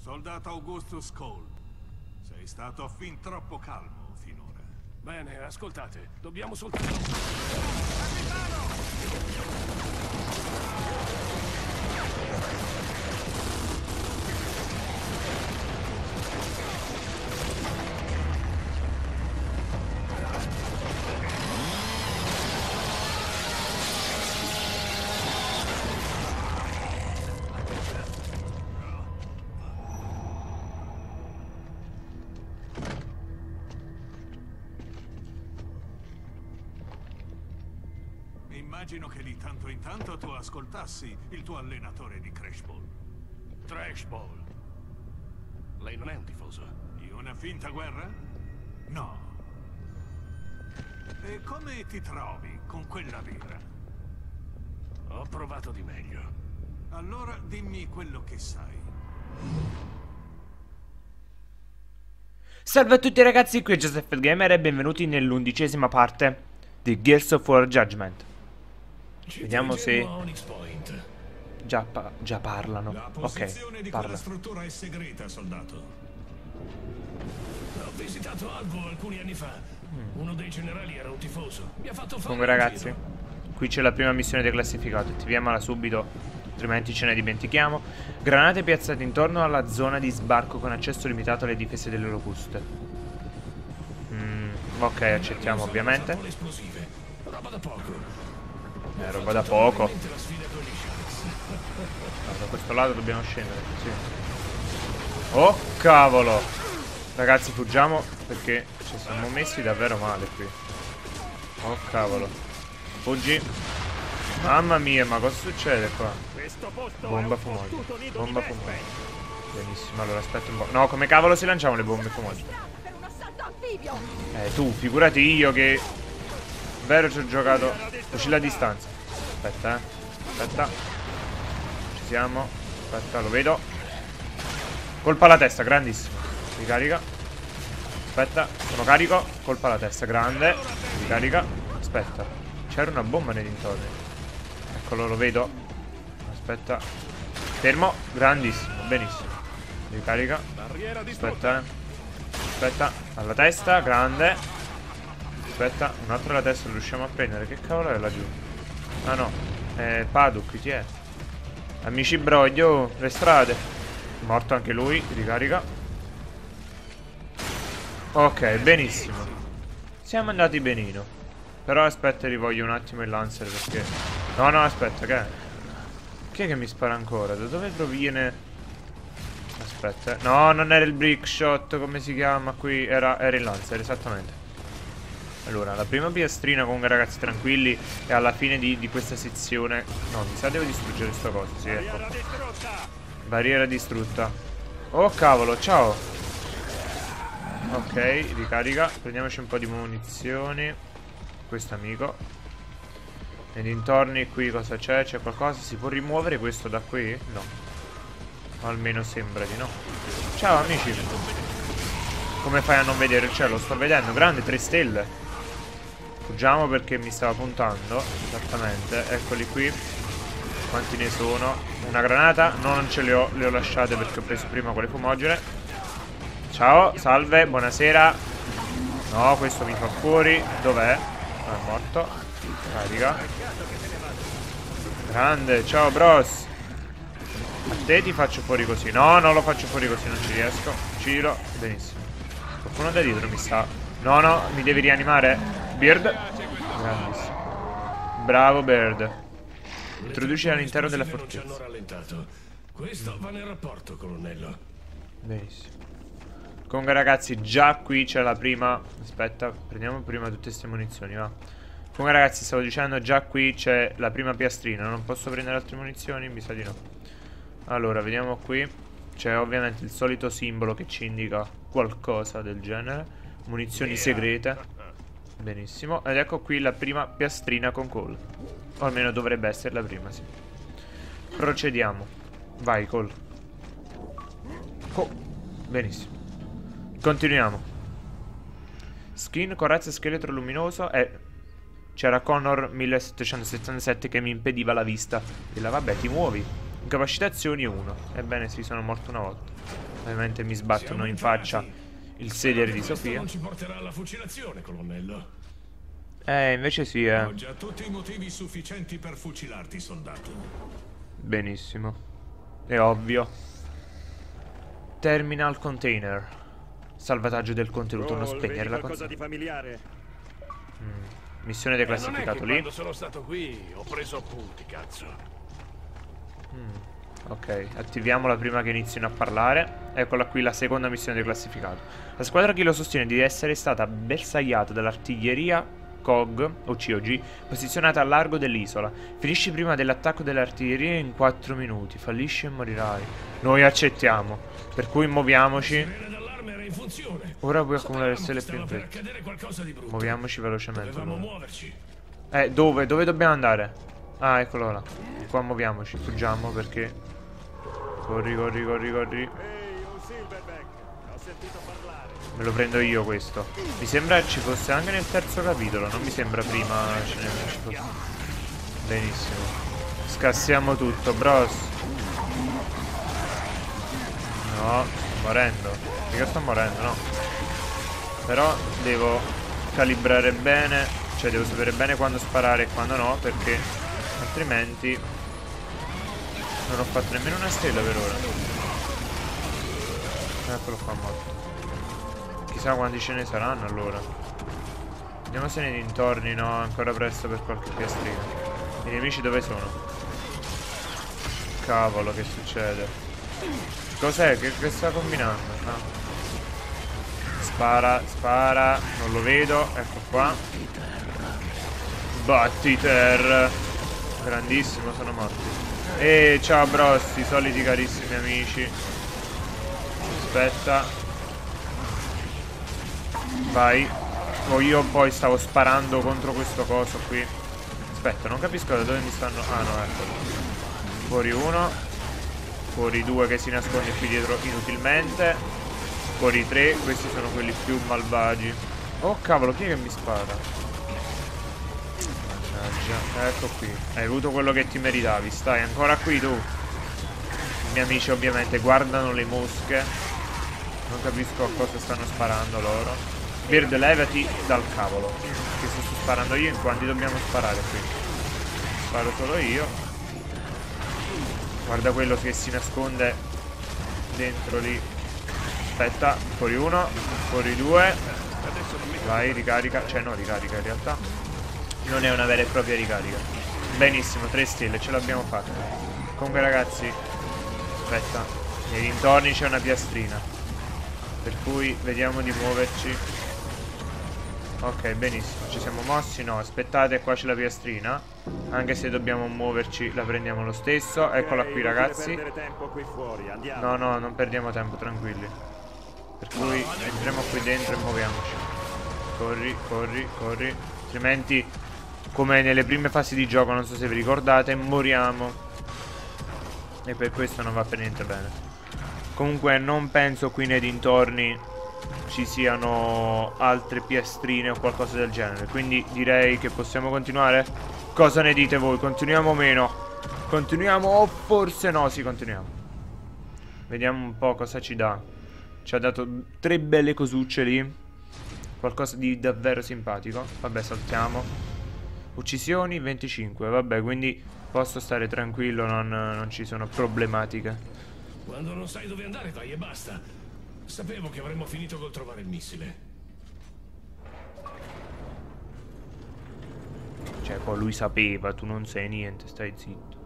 Soldato Augustus Cole, sei stato fin troppo calmo finora. Bene, ascoltate, dobbiamo soltanto... Immagino che di tanto in tanto tu ascoltassi il tuo allenatore di Crash Ball. Trash Ball. Lei non è un tifoso? Di una finta guerra? No. E come ti trovi con quella vera? Ho provato di meglio. Allora dimmi quello che sai. Salve a tutti ragazzi, qui è Joseph Gamer e benvenuti nell'11ª parte di Gears of War Judgment. Vediamo se già parlano. La posizione di parla. quella struttura è segreta, soldato. Ho visitato Alvo alcuni anni fa. Uno dei generali era un tifoso. Mi ha fatto fare Comunque ragazzi, qui c'è la prima missione declassificata. Attiviamola subito, altrimenti ce ne dimentichiamo. Granate piazzate intorno alla zona di sbarco con accesso limitato alle difese delle locuste. Ok, accettiamo ovviamente. Roba da poco. Roba da poco. Da questo lato dobbiamo scendere, sì. Oh cavolo! Ragazzi fuggiamo perché ci siamo messi davvero male qui. Oh cavolo. Fuggi. Mamma mia, ma cosa succede qua? Bomba fumogena. Bomba fumogena. Benissimo, allora aspetta un po'. No, come cavolo si lanciamo le bombe fumogene? Tu, figurati io che... Vero, ci ho giocato. Fucile a distanza. Aspetta, aspetta. Ci siamo. Aspetta, lo vedo. Colpa alla testa, grandissimo. Ricarica. Aspetta, sono carico. Colpa alla testa, grande. Ricarica. Aspetta. C'era una bomba nei dintorni. Eccolo, lo vedo. Aspetta. Fermo. Grandissimo, benissimo. Ricarica. Aspetta. Aspetta. Alla testa, grande. Aspetta, un altro alla testa lo riusciamo a prendere. Che cavolo è laggiù? Ah no, è Paduk, chi è? Amici broglio, le strade. Morto anche lui, ricarica. Ok, benissimo. Siamo andati benino. Però aspetta, rivoglio un attimo il Lancer perché... No, no, aspetta, che è? Chi è che mi spara ancora? Da dove proviene? Aspetta, no, non era il Brick Shot, come si chiama qui? Era il Lancer, esattamente. Allora, la prima piastrina comunque ragazzi tranquilli. E alla fine di questa sezione... No, mi sa devo distruggere sta cosa, sì, ecco. Barriera distrutta. Oh cavolo, ciao. Ok, ricarica. Prendiamoci un po' di munizioni. Questo amico. Nei dintorni qui cosa c'è? C'è qualcosa? Si può rimuovere questo da qui? No. O almeno sembra di no. Ciao amici. Come fai a non vedere il cielo? Sto vedendo, grande, 3 stelle. Fuggiamo perché mi stava puntando. Esattamente, eccoli qui. Quanti ne sono? Una granata? No, non ce le ho lasciate perché ho preso prima quelle fumogene. Ciao, salve, buonasera. No, questo mi fa fuori. Dov'è? Ah, è morto. Carica. Grande, ciao bros. A te ti faccio fuori così. No, non lo faccio fuori così, non ci riesco. Uccidilo, benissimo. Qualcuno da dietro mi sta... No, no, mi devi rianimare. Bird. Grandissimo. Bravo Bird. Introduci all'interno della fortezza. Questo va nel rapporto, colonnello. Benissimo. Comunque ragazzi, già qui c'è la prima... Aspetta, prendiamo prima tutte queste munizioni, va. Comunque ragazzi, stavo dicendo, già qui c'è la prima piastrina. Non posso prendere altre munizioni? Mi sa di no. Allora, vediamo qui. C'è ovviamente il solito simbolo che ci indica qualcosa del genere. Munizioni segrete. Benissimo. Ed ecco qui la prima piastrina con Cole. O almeno dovrebbe essere la prima, sì. Procediamo. Vai, Cole. Benissimo. Continuiamo. Skin, corazza, scheletro luminoso. C'era Connor 1777 che mi impediva la vista. E là, vabbè, ti muovi. Incapacitazioni 1. Ebbene sì, sono morto una volta. Ovviamente mi sbattono in faccia il sedere di Sofia. Non ci porterà alla fucilazione, colonnello. Invece sì, Ho già tutti i motivi sufficienti per fucilarti, soldato. Benissimo. È ovvio. Terminal container. Salvataggio del contenuto, non spegnere la console. di familiare. Missione declassificato lì. Quando sono stato qui ho preso appunti, cazzo. Ok, attiviamola prima che inizino a parlare. Eccola qui la seconda missione declassificato. La squadra Kilo sostiene di essere stata bersagliata dall'artiglieria COG o COG posizionata a largo dell'isola. Finisci prima dell'attacco dell'artiglieria in 4 minuti. Fallisci e morirai. Noi accettiamo. Per cui muoviamoci. In funzione. Ora puoi accumulare stelle più in fretta. Muoviamoci velocemente. Dove? Dove dobbiamo andare? Ah, eccolo là. Qua muoviamoci. Fuggiamo perché. Corri, corri, corri, corri. Ehi, un Silverback. Ho sentito parlare. Me lo prendo io questo. Mi sembra ci fosse anche nel terzo capitolo. Non mi sembra prima ce ne fosse. Benissimo. Scassiamo tutto, bros. No, sto morendo. Mica sto morendo, no. Però devo calibrare bene. Cioè devo sapere bene quando sparare e quando no, perché altrimenti non ho fatto nemmeno una stella per ora. Eccolo qua morto. Chissà quanti ce ne saranno allora. Vediamo se nei dintorni. No, ancora presto per qualche piastrina. I nemici dove sono? Cavolo, che succede? Cos'è? Che sta combinando? Ah. Spara, spara. Non lo vedo. Ecco qua. Battiter. Grandissimo, sono morti. Ciao bros, i soliti carissimi amici. Aspetta. Vai. Oh, io poi stavo sparando contro questo coso qui. Aspetta, non capisco da dove mi stanno. Ah no, eccolo. Fuori uno. Fuori due che si nasconde qui dietro inutilmente. Fuori tre. Questi sono quelli più malvagi. Oh cavolo, chi è che mi spara? Ecco qui. Hai avuto quello che ti meritavi. Stai ancora qui tu. I miei amici ovviamente guardano le mosche. Non capisco a cosa stanno sparando loro. Bird, levati dal cavolo. Che se sto sparando io, in quanti dobbiamo sparare qui? Sparo solo io. Guarda quello che si nasconde dentro lì. Aspetta, fuori uno. Fuori due. Vai, ricarica. Cioè no, ricarica in realtà. Non è una vera e propria ricarica. Benissimo, 3 stelle, ce l'abbiamo fatta. Comunque ragazzi, aspetta, nei dintorni c'è una piastrina, per cui vediamo di muoverci. Ok, benissimo, ci siamo mossi. No, aspettate, qua c'è la piastrina. Anche se dobbiamo muoverci, la prendiamo lo stesso. Eccola qui ragazzi. No, no, non perdiamo tempo, tranquilli. Per cui entriamo qui dentro e muoviamoci. Corri, corri, corri. Altrimenti, come nelle prime fasi di gioco, non so se vi ricordate, moriamo. E per questo non va per niente bene. Comunque non penso qui nei dintorni ci siano altre piastrine o qualcosa del genere. Quindi direi che possiamo continuare. Cosa ne dite voi? Continuiamo o meno? Continuiamo o forse no? Sì, continuiamo. Vediamo un po' cosa ci dà. Ci ha dato 3 belle cosucce lì. Qualcosa di davvero simpatico. Vabbè, saltiamo. Uccisioni 25. Vabbè, quindi posso stare tranquillo, non ci sono problematiche. Quando non sai dove andare vai e basta. Sapevo che avremmo finito col trovare il missile. Cioè, poi lui sapeva, tu non sai niente, stai zitto.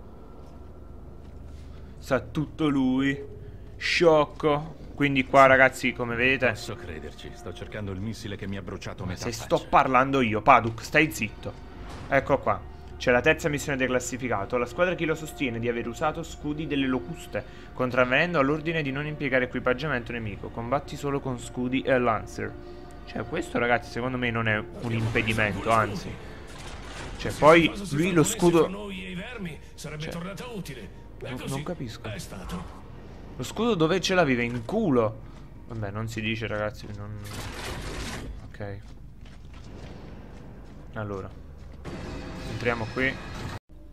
Sa tutto lui. Sciocco. Quindi qua ragazzi, come vedete, posso crederci, sto cercando il missile che mi ha bruciato metà se faccia. sto parlando io, Paduk, stai zitto. Ecco qua. C'è la terza missione declassificato. La squadra Kilo sostiene di aver usato scudi delle locuste, contravvenendo all'ordine di non impiegare equipaggiamento nemico. Combatti solo con scudi e Lancer. Cioè, questo ragazzi secondo me non è un impedimento, anzi. Cioè, poi lui lo scudo... Sarebbe tornata utile. Non capisco. È stato. Lo scudo dove ce l'avevi? In culo. Vabbè, non si dice ragazzi, non... Ok. Allora entriamo qui.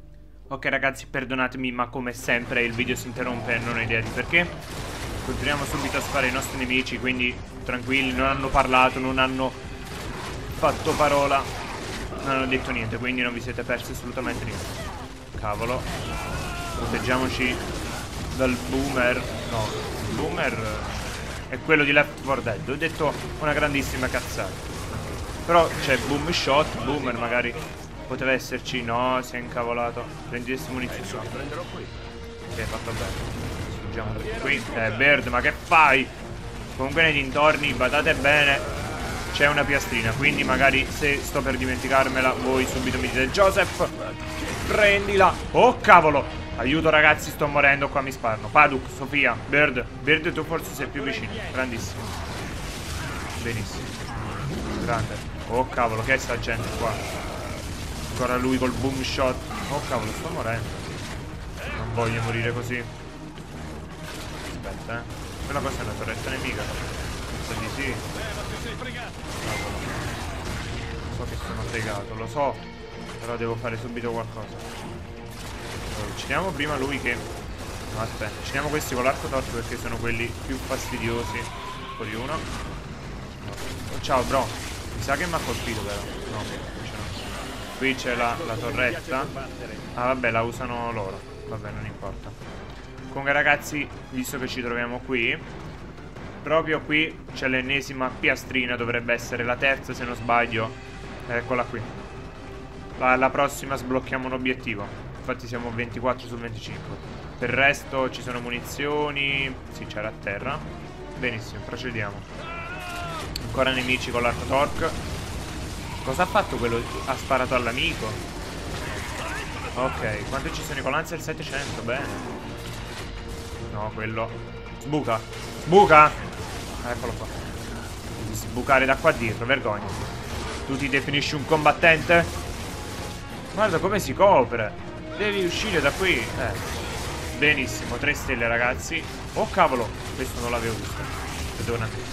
Ok ragazzi, perdonatemi, ma come sempre il video si interrompe e non ho idea di perché. Continuiamo subito a sparare i nostri nemici, quindi tranquilli, non hanno parlato, non hanno fatto parola, non hanno detto niente, quindi non vi siete persi assolutamente niente. Cavolo. Proteggiamoci dal boomer. No, il boomer è quello di Left 4 Dead. Ho detto una grandissima cazzata. Però c'è boom shot, boomer magari poteva esserci. No, si è incavolato. Prendi queste munizioni. Prenderò qui. Ok, fatto bene. Sfuggiamo qui. Bird, ma che fai? Comunque nei dintorni, badate bene, c'è una piastrina, quindi magari se sto per dimenticarmela voi subito mi dite: Joseph, prendila. Oh cavolo, aiuto ragazzi, sto morendo, qua mi sparano. Paduk, Sofia, Bird. Bird, tu forse sei più vicino. Grandissimo. Benissimo. Grande. Oh cavolo, che è sta gente qua? Ancora lui col boom shot. Oh cavolo, sto morendo. Non voglio morire così. Aspetta, quella cosa è una torretta nemica. Penso di sì. Cavolo. So che sono fregato, lo so. Però devo fare subito qualcosa. Allora, uccidiamo prima lui che... No, aspetta, uccidiamo questi con l'arco torto perché sono quelli più fastidiosi. Fuori uno. No. Oh, ciao bro. Mi sa che mi ha colpito però. No, qui c'è la torretta. Ah vabbè, la usano loro. Vabbè, non importa. Comunque ragazzi, visto che ci troviamo qui, proprio qui c'è l'ennesima piastrina. Dovrebbe essere la terza se non sbaglio. Eccola qui. La prossima sblocchiamo un obiettivo. Infatti siamo 24 su 25. Per il resto ci sono munizioni. Sì, c'era a terra. Benissimo, procediamo. Ancora nemici con l'arco torque. Cosa ha fatto quello? Ha sparato all'amico. Ok, quanto ci sono i Colancer? 700, bene. No, quello. Sbuca. Sbuca. Eccolo qua. Devi sbucare da qua dietro, vergogna. Tu ti definisci un combattente? Guarda come si copre. Devi uscire da qui. Benissimo, 3 stelle ragazzi. Oh cavolo, questo non l'avevo visto. Perdona.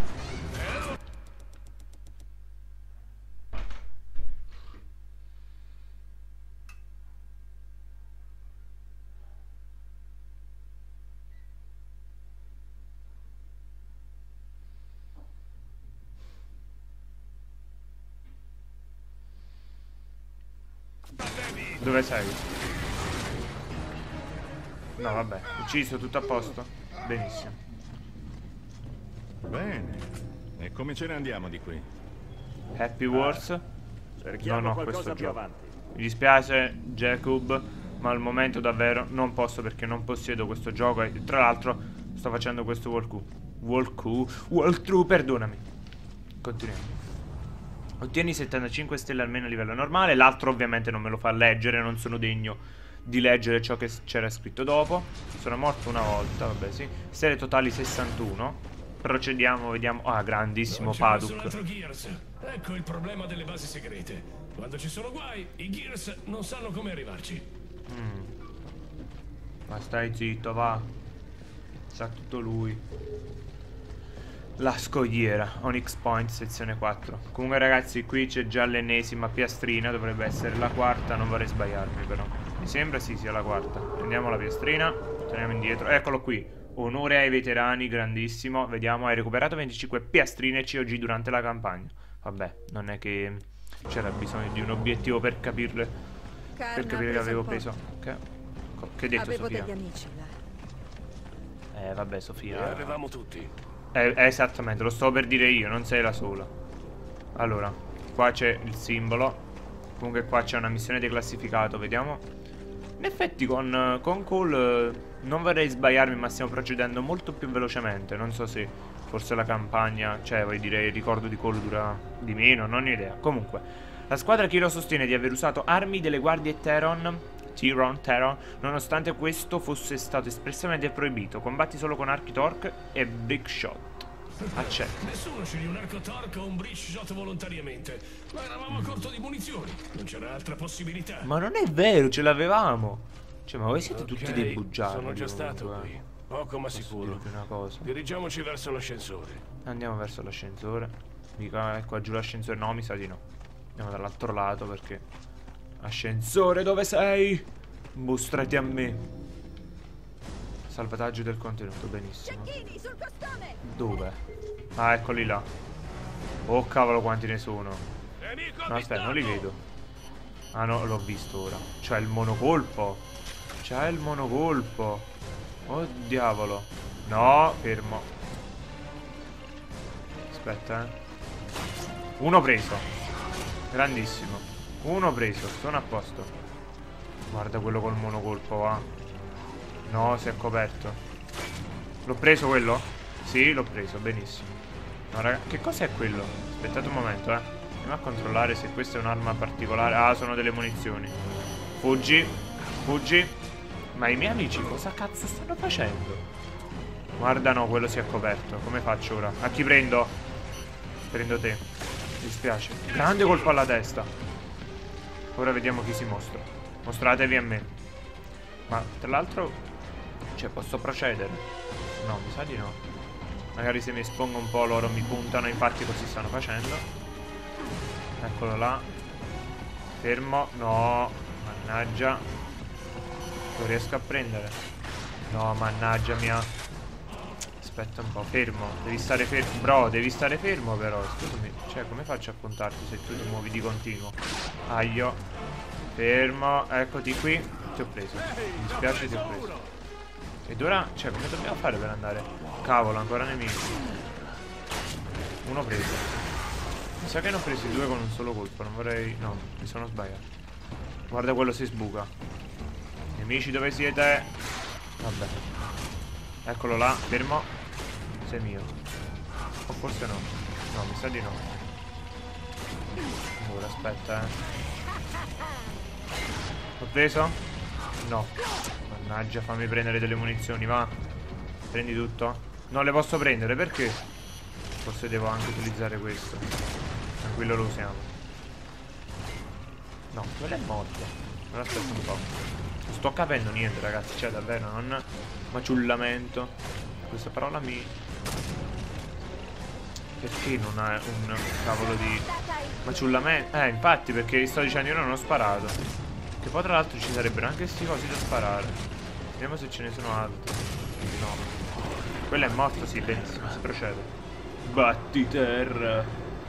Dove sei? No vabbè, ucciso, tutto a posto. Benissimo. Bene. E come ce ne andiamo di qui? Happy Wars? Cerchiamo No, qualcosa questo più gioco. avanti. Mi dispiace Jacob, ma al momento davvero non posso perché non possiedo questo gioco. E tra l'altro sto facendo questo walkthrough, perdonami. Continuiamo. Ottieni 75 stelle almeno a livello normale. L'altro ovviamente non me lo fa leggere. Non sono degno di leggere ciò che c'era scritto dopo. Sono morto una volta, vabbè sì. Stelle totali 61. Procediamo, vediamo. Ah, grandissimo Paduk. Ecco il problema delle basi segrete. Quando ci sono guai, i Gears non sanno come arrivarci. Ma stai zitto, va. Sa tutto lui. La scogliera, Onyx Point, sezione 4. Comunque ragazzi, qui c'è già l'ennesima piastrina. Dovrebbe essere la quarta, non vorrei sbagliarmi però. Mi sembra sì sia la quarta. Prendiamo la piastrina, torniamo indietro. Eccolo qui, onore ai veterani, grandissimo. Vediamo, hai recuperato 25 piastrine COG durante la campagna. Vabbè, non è che c'era bisogno di un obiettivo per capirle. Per capire che avevo preso. Che hai detto Avevo Sofia? degli amici là. Vabbè Sofia. Avevamo tutti. Esattamente, lo sto per dire io, non sei la sola. Allora, qua c'è il simbolo. Comunque qua c'è una missione declassificato, vediamo. In effetti con Cole non vorrei sbagliarmi, ma stiamo procedendo molto più velocemente. Non so se forse la campagna, cioè vuoi dire il ricordo di Cole dura di meno, non ho idea. Comunque, la squadra Kilo sostiene di aver usato armi delle guardie Teron, nonostante questo fosse stato espressamente proibito. Combatti solo con archi torque e big shot. Accetto. Nessuno sceglie un arco torque o un bridge shot volontariamente. Ma eravamo a corto di munizioni. Non c'era altra possibilità. Ma non è vero, ce l'avevamo. Cioè, ma voi siete tutti Ok, dei bugiardi. Sono già stato qui. Poco ma Posso sicuro. dirvi una cosa. Dirigiamoci verso l'ascensore. Andiamo verso l'ascensore. Mica è qua giù l'ascensore. No, mi sa di no. Andiamo dall'altro lato perché... Ascensore, dove sei? Mostrati a me. Salvataggio del contenuto, benissimo. Dove? Ah, eccoli là. Oh cavolo quanti ne sono. No, aspetta, non li vedo. Ah no, l'ho visto ora. C'è il monocolpo. C'è il monocolpo. Oh diavolo. No, fermo. Aspetta, Uno preso. Grandissimo. Uno preso, sono a posto. Guarda quello col monocolpo, va. No, si è coperto. L'ho preso quello? Sì, l'ho preso, benissimo. No, raga, che cos'è quello? Aspettate un momento, andiamo a controllare se questa è un'arma particolare. Ah, sono delle munizioni. Fuggi. Fuggi. Ma i miei amici cosa cazzo stanno facendo? Guarda, no, quello si è coperto. Come faccio ora? A chi prendo? Prendo te. Mi dispiace. Grande colpo alla testa. Ora vediamo chi si mostra. Mostratevi a me. Ma tra l'altro, cioè, posso procedere? No, mi sa di no. Magari se mi espongo un po' loro mi puntano. Infatti così stanno facendo. Eccolo là. Fermo. No. Mannaggia. Lo riesco a prendere. No, mannaggia mia. Aspetta un po', fermo. Devi stare fermo. Bro, devi stare fermo però. Scusami. Cioè, come faccio a puntarti se tu ti muovi di continuo? Aio. Fermo. Eccoti qui. Ti ho preso. Mi dispiace, ti ho preso. Ed ora, cioè, come dobbiamo fare per andare? Cavolo, ancora nemici. Uno preso. Mi sa che ne ho presi due con un solo colpo. Non vorrei... No, mi sono sbagliato. Guarda, quello si sbuca. Nemici, dove siete? Vabbè. Eccolo là, fermo. Sei mio. O forse no. No, mi sa di no. Ora aspetta, L'ho preso? No. Mannaggia, fammi prendere delle munizioni, va. Prendi tutto. Non le posso prendere, perché? Forse devo anche utilizzare questo. Tranquillo, lo usiamo. No, quello è morto. Ora aspetta un po'. Non sto capendo niente, ragazzi. Cioè, davvero, non... Maciullamento. Questa parola mi... Perché non ha un cavolo di... Maciullamento? Infatti, perché sto dicendo io non ho sparato. Che poi tra l'altro ci sarebbero anche questi cosi da sparare. Vediamo se ce ne sono altri. No. Quello è morto, sì, benissimo. Si procede. Batti terra.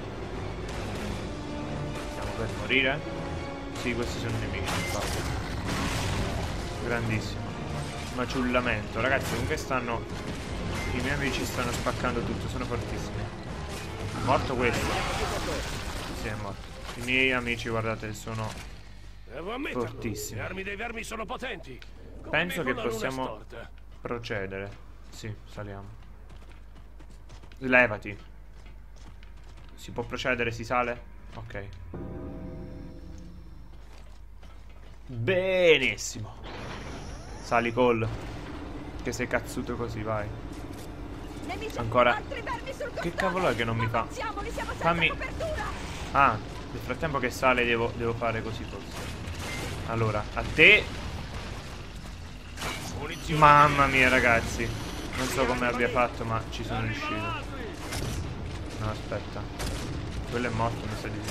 Stiamo per morire? Sì, questi sono nemici, infatti. Grandissimo. Maciullamento. Ragazzi, comunque stanno... I miei amici stanno spaccando tutto, sono fortissimi. È morto questo? Sì, è morto. I miei amici, guardate, sono fortissimi. Le armi dei vermi sono potenti. Penso che possiamo procedere. Sì, saliamo. Levati. Si può procedere, si sale? Ok. Benissimo. Sali, Cole. Che sei cazzuto così, vai. Ancora. Che cavolo è che non mi fa? Fammi. Ah, nel frattempo che sale devo fare così forse. Allora, a te. Mamma mia, ragazzi. Non so come abbia fatto, ma ci sono riuscito. No, aspetta. Quello è morto, mi sa di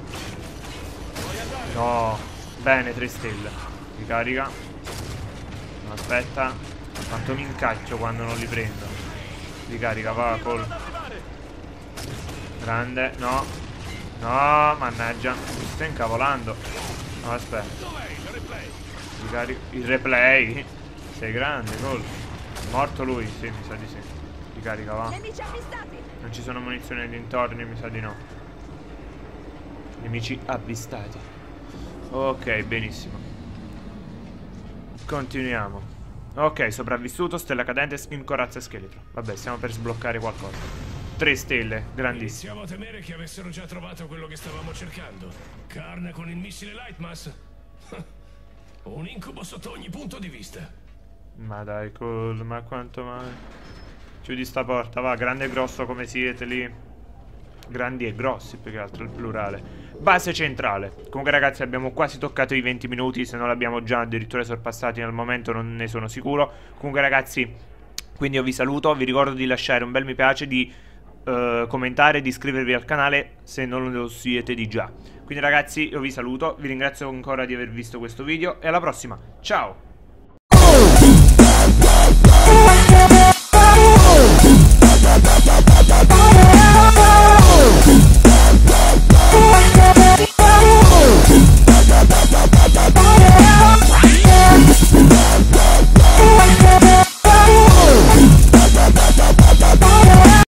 sì. No. Bene, 3 stelle. Ricarica. No, aspetta. Quanto mi incacchio quando non li prendo. Ricarica, va, Cole. Grande, no. No, mannaggia. Mi sto incavolando. No, aspetta. Ricarica. Il replay. Sei grande, Cole. Morto lui? Sì, mi sa di sì. Ricarica, va. Non ci sono munizioni nei dintorni, mi sa di no. Nemici avvistati. Ok, benissimo. Continuiamo. Ok, sopravvissuto, stella cadente, skin corazza e scheletro. Vabbè, stiamo per sbloccare qualcosa. 3 stelle, grandissimo. Iniziamo a temere che avessero già trovato quello che stavamo cercando. Carne con il missile Lightmass. Un incubo sotto ogni punto di vista. Ma dai, Cole, ma quanto mai? Chiudi sta porta, va, grande e grosso come siete lì. Grandi e grossi, più che altro il plurale. Base centrale. Comunque ragazzi, abbiamo quasi toccato i 20 minuti. Se non l'abbiamo già addirittura sorpassati al momento, non ne sono sicuro. Comunque ragazzi, quindi io vi saluto. Vi ricordo di lasciare un bel mi piace, di commentare, di iscrivervi al canale se non lo siete di già. Quindi ragazzi io vi saluto, vi ringrazio ancora di aver visto questo video e alla prossima, ciao!